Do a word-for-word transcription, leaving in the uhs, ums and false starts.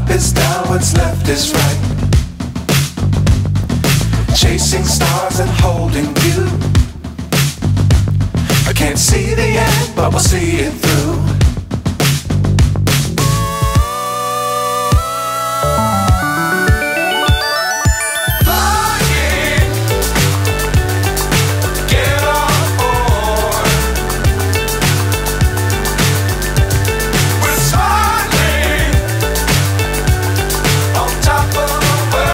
is down, what's left is right. Chasing stars and holding you. I can't see the end, but we'll see it through.